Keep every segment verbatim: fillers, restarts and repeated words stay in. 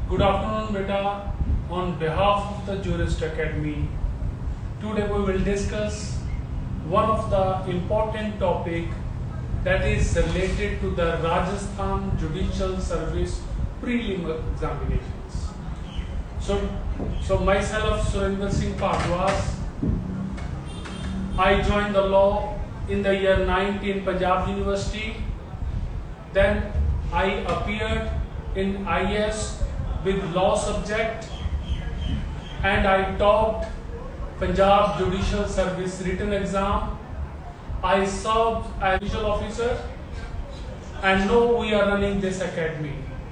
Good afternoon, beta. On behalf of the Jurist Academy, today we will discuss one of the important topic that is related to the Rajasthan Judicial Service prelim examinations. So, so myself, Surinder Singh Padwas, I joined the law in the year nineteen Punjab University. Then I appeared in I A S with law subject and I topped Punjab Judicial Service written exam. I served as judicial officer and now we are running this academy.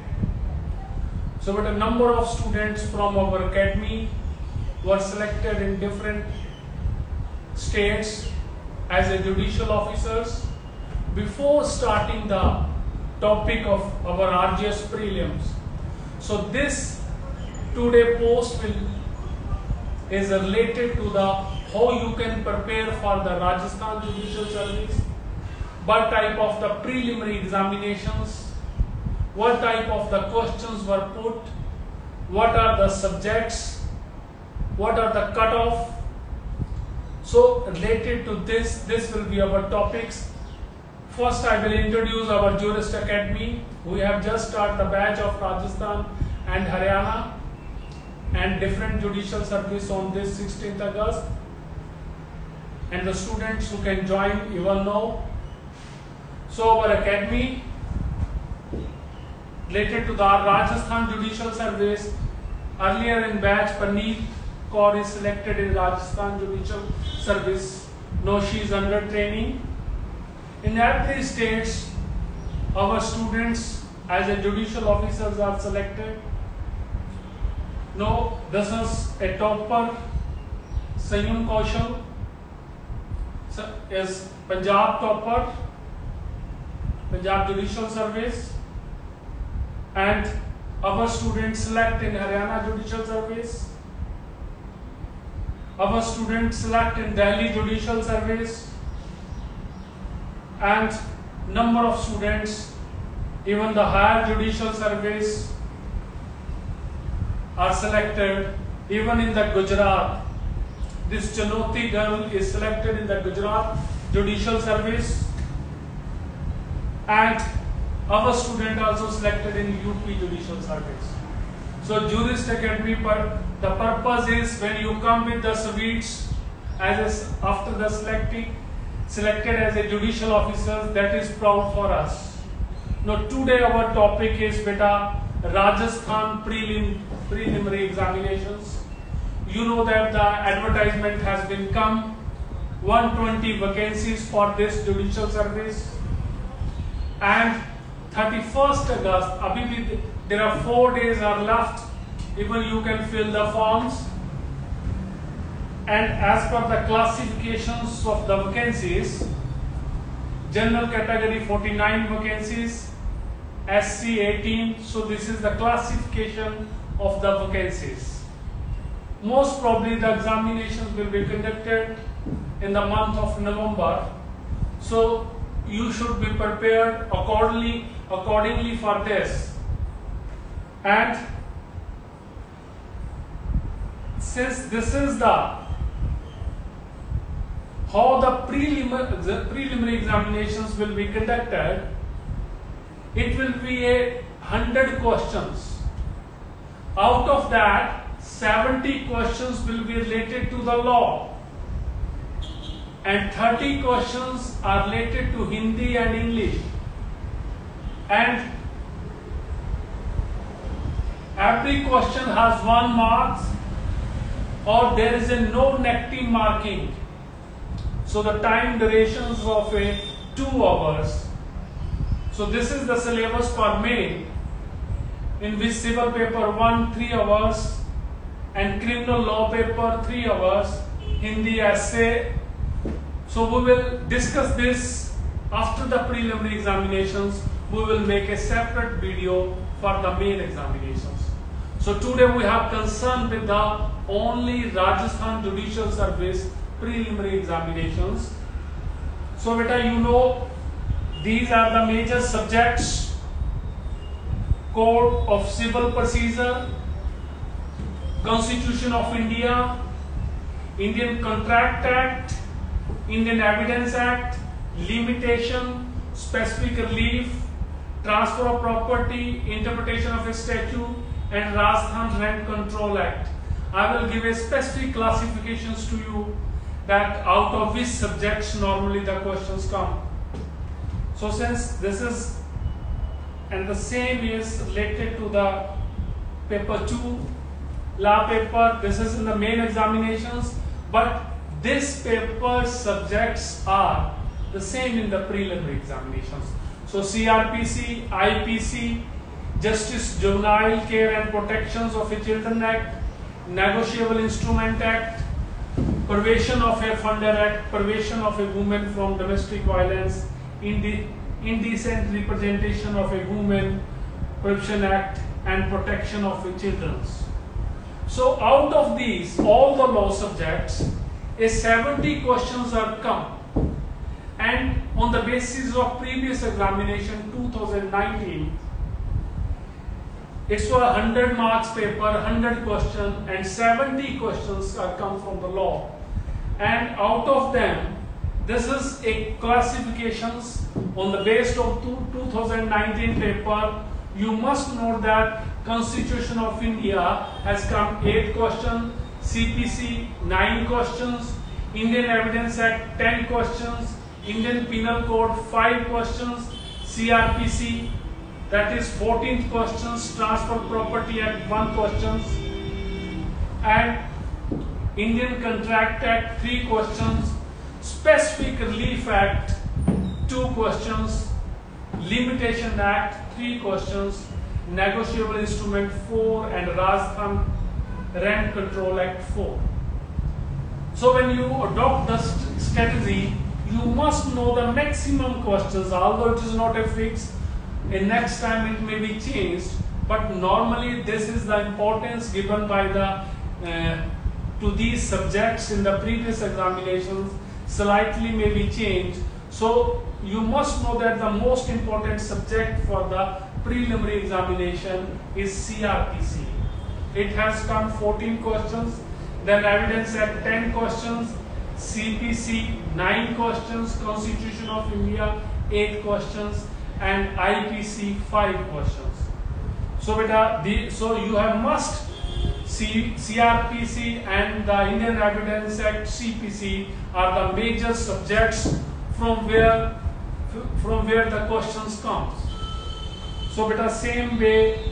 So with a number of students from our academy were selected in different states as a judicial officers. Before starting the topic of our R G S prelims, so this today post will is related to the how you can prepare for the Rajasthan Judicial Service, what type of the preliminary examinations, what type of the questions were put, what are the subjects, what are the cutoff. So related to this, this will be our topics. First, I will introduce our Jurist Academy. We have just started the batch of Rajasthan and Haryana and different judicial service on this sixteenth August. And the students who can join even know. So our academy related to the Rajasthan Judicial Service. Earlier in batch, Paneet Kaur is selected in Rajasthan Judicial Service. Now she is under training. In every state, our students as a judicial officers are selected. Now this is a topper, Sayum Kaushal is Punjab topper, Punjab Judicial Service, and our students select in Haryana Judicial Service. Our students select in Delhi Judicial Service, and number of students, even the higher judicial service, are selected even in the Gujarat. This Chanoti girl is selected in the Gujarat Judicial Service, and our student also selected in U P Judicial Service. So Jurist Academy, but the purpose is when you come with the sweets as a, after the selecting selected as a judicial officer, that is proud for us. Now today our topic is beta Rajasthan prelim preliminary examinations. You know that the advertisement has been come, one hundred twenty vacancies for this judicial service, and thirty-first August, abhi bhi there are four days are left, even you can fill the forms. And as per the classifications of the vacancies, general category forty-nine vacancies, S C eighteen, so this is the classification of the vacancies. Most probably the examinations will be conducted in the month of November, so you should be prepared accordingly, accordingly for this. And since this is the how the preliminary, the preliminary examinations will be conducted, it will be a hundred questions. Out of that, seventy questions will be related to the law, and thirty questions are related to Hindi and English. And every question has one mark, or there is a no negative marking. So the time durations of a two hours. So this is the syllabus for May, in which civil paper one three hours and criminal law paper three hours, Hindi essay. So we will discuss this after the preliminary examinations. We will make a separate video for the main examinations. So today we have concern with the only Rajasthan Judicial Service preliminary examinations. So beta, you know these are the major subjects Code of Civil Procedure, Constitution of India, Indian Contract Act, Indian Evidence Act, Limitation, Specific Relief, Transfer of Property, Interpretation of a Statute, and Rajasthan Rent Control Act. I will give a specific classifications to you that out of which subjects normally the questions come. So since this is and the same is related to the paper two law paper, this is in the main examinations, but this paper subjects are the same in the preliminary examinations. So C R P C, I P C, Justice Juvenile Care and Protections of a Children Act, Negotiable Instrument Act, Prevention of a Offender Act, Prevention of a Woman from Domestic Violence, Inde Indecent Representation of a Woman, Prohibition Act, and Protection of a Children. So out of these, all the law subjects, a seventy questions are come, and on the basis of previous examination two thousand nineteen, it's for a hundred marks paper, hundred questions, and seventy questions are come from the law. And out of them, this is a classifications on the basis of two thousand nineteen paper. You must know that Constitution of India has come eight questions, C P C nine questions, Indian Evidence Act ten questions, Indian Penal Code five questions, C R P C that is fourteenth questions, Transfer Property Act one questions, and Indian Contract Act three questions, Specific Relief Act two questions, Limitation Act three questions, Negotiable Instrument four, and Rajasthan Rent Control Act four. So when you adopt the st strategy, you must know the maximum questions, although it is not a fix. In next time it may be changed, but normally this is the importance given by the uh, to these subjects in the previous examinations. Slightly may be changed. So you must know that the most important subject for the preliminary examination is C R P C. It has come fourteen questions, then Evidence Act ten questions, C P C nine questions, Constitution of India eight questions, and I P C five questions. So beta, the, so you have must C, CRPC and the Indian Evidence Act C P C are the major subjects from where from where the questions comes. So beta, same way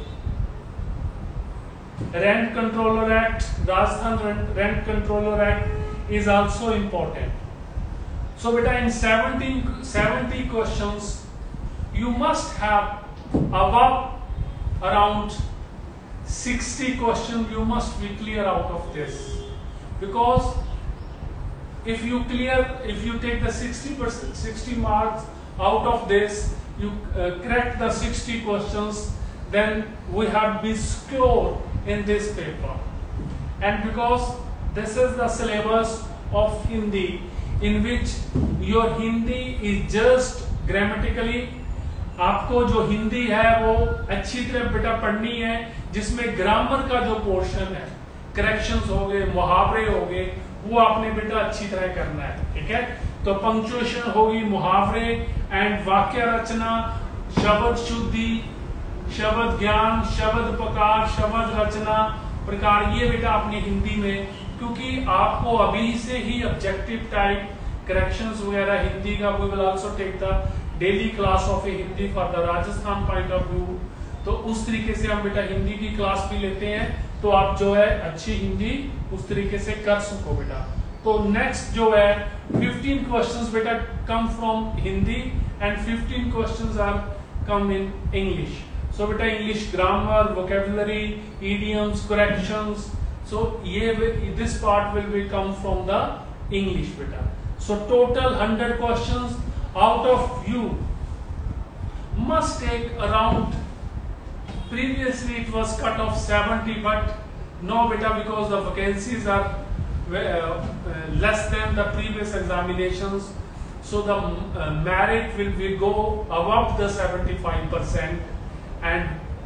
Rent Controller Act, Rajasthan Rent, Rent Controller Act is also important. So beta, in seventeen, seventy questions you must have above around sixty questions you must be clear out of this, because if you clear, if you take the sixty percent, sixty marks out of this, you uh, correct the sixty questions, then we have been scored in this paper. And because this is the syllabus of Hindi, in which your Hindi is just grammatically, आपको जो हिंदी है वो अच्छी तरह बेटा पढ़नी है, जिसमें ग्रामर का जो पोर्शन है, करेक्शंस हो गए, मुहावरे हो गए, वो आपने बेटा अच्छी तरह करना है, ठीक है। तो पंक्चुएशन होगी, मुहावरे एंड वाक्य रचना, शब्द शुद्धि, शब्द ज्ञान, शब्द प्रकार, शब्द रचना प्रकार, ये बेटा अपनी हिंदी में, क्योंकि आपको अभी से ही ऑब्जेक्टिव टाइप करेक्शंस वगैरह हिंदी का, we will also take the daily class of a Hindi for the Rajasthan point of view. तो उस तरीके से हम बेटा हिंदी की क्लास भी लेते हैं, तो आप जो है अच्छी हिंदी उस तरीके से कर सको बेटा। तो नेक्स्ट जो है फिफ्टीन क्वेश्चंस बेटा come from Hindi and fifteen questions are come in English. So बेटा English grammar, vocabulary, idioms, corrections, so ये this part will be come from the English बेटा। So total hundred questions, out of you must take around, previously it was cut off seventy, but no beta, because the vacancies are uh, uh, less than the previous examinations, so the uh, merit will be go above the seventy-five percent, and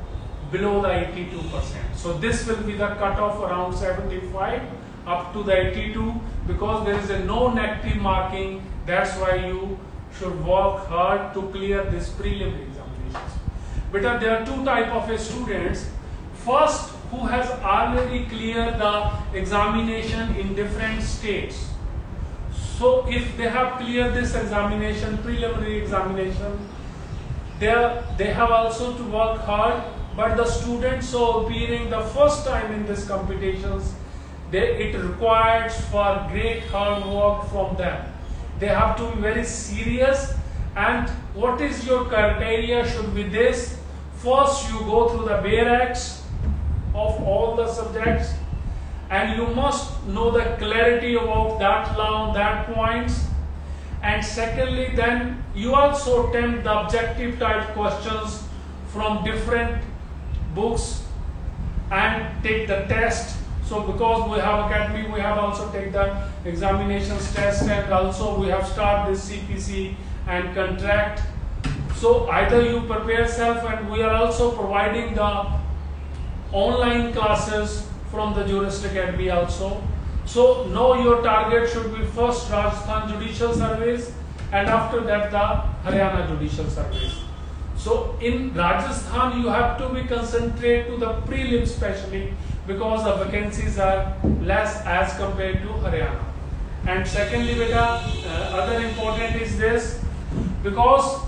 below the eighty-two percent. So this will be the cutoff around seventy-five up to the eighty-two, because there is a no negative marking. That's why you should work hard to clear this preliminary examinations. But there are two type of students. First, who has already cleared the examination in different states. So if they have cleared this examination, preliminary examination, they, are, they have also to work hard. But the students who appearing the first time in these competitions, they, it requires for great hard work from them. They have to be very serious. And what is your criteria should be this. First, you go through the barracks of all the subjects, and you must know the clarity about that law, that points. And secondly, then you also attempt the objective type questions from different books and take the test. So because we have academy, we have also take the examinations test, and also we have start this C P C and contract. So either you prepare self, and we are also providing the online classes from the Jurist Academy also. So know your target should be first Rajasthan Judicial Service, and after that the Haryana Judicial Service. So in Rajasthan you have to be concentrate to the prelim especially, because the vacancies are less as compared to Haryana. And secondly, beta, uh, other important is this, because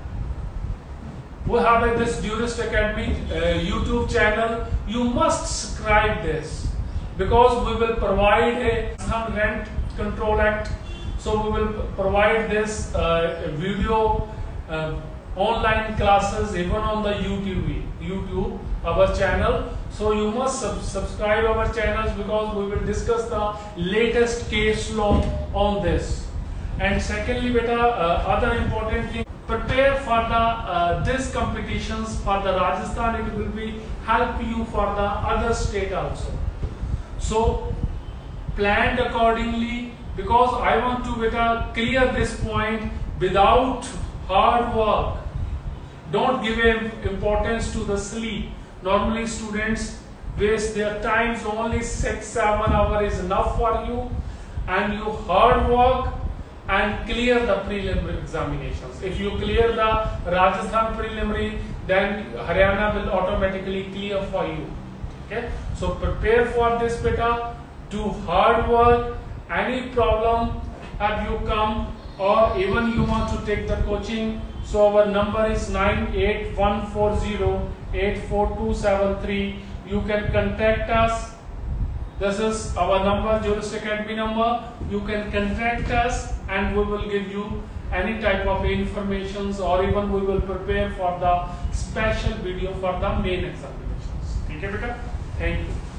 we have uh, this Jurist Academy uh, YouTube channel, you must subscribe this, because we will provide a some Rent Control Act. So we will provide this uh, video uh, online classes even on the YouTube, YouTube our channel. So you must sub subscribe our channels, because we will discuss the latest case law on this. And secondly, beta, uh, other important thing, prepare for the uh, this competitions for the Rajasthan. It will be help you for the other state also. So planned accordingly, because I want to beta clear this point without hard work. Don't give importance to the sleep. Normally students waste their time, so only six, seven hours is enough for you, and you hard work and clear the preliminary examinations. If you clear the Rajasthan preliminary, then Haryana will automatically clear for you. Okay, so prepare for this beta, do hard work. Any problem have you come, or even you want to take the coaching, so our number is nine eight one four zero eight four two seven three. You can contact us. This is our number, Jurist Academy number. You can contact us, and we will give you any type of informations, or even we will prepare for the special video for the main examinations. Okay, beta? Thank you.